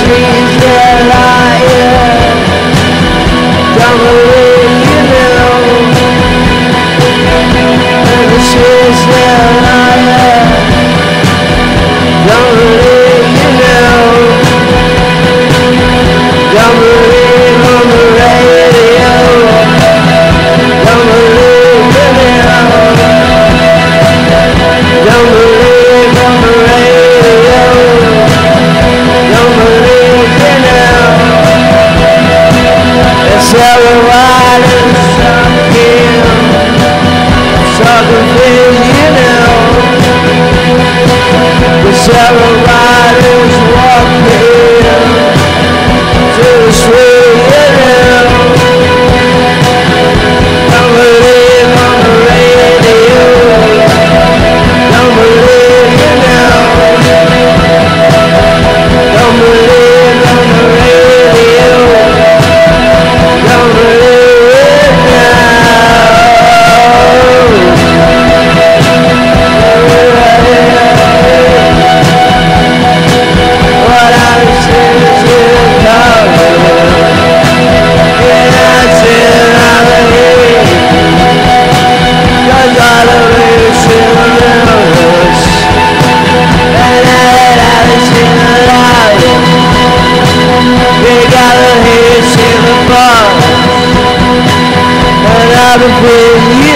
trees that lie here. Don't believe you know. And the trees that lie here. Don't believe you know. Don't believe on the radio. Don't believe you know. Don't believe on the radio. Don't believe you know. It's everyone in some game. Something you know. It's everyone who's walking to the street, you know. Don't believe on the radio. Don't believe you know. Don't believe on the radio. Don't believe it what I'm saying is you know. Yeah, it's in reality. 'Cause all the lyrics in the universe, and it's in the light. You gotta hear it's in the bar, and I've been putting you